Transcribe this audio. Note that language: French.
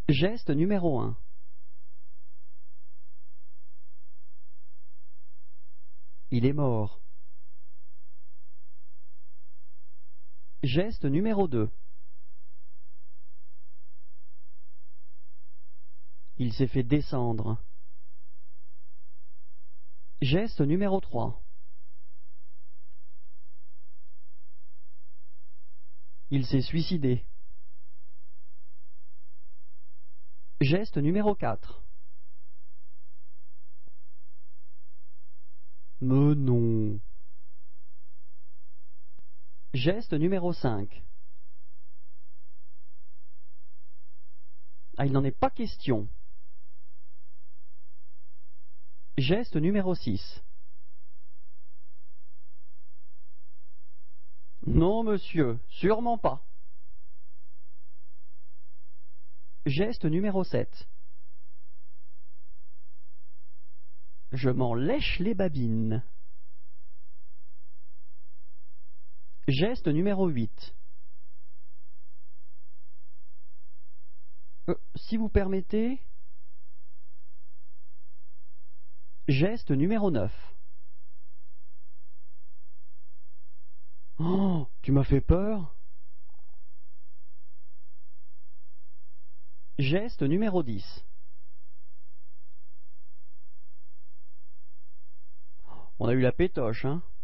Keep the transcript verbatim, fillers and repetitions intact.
Geste numéro un. Il est mort. Geste numéro deux. Il s'est fait descendre. Geste numéro trois. Il s'est suicidé. Geste numéro quatre. Mais non. Geste numéro cinq. Ah, il n'en est pas question. Geste numéro six. Non, monsieur, sûrement pas. Geste numéro sept. Je m'en lèche les babines. Geste numéro huit. Euh, si vous permettez. Geste numéro neuf. Oh, tu m'as fait peur. Geste numéro dix. On a eu la pétoche, hein.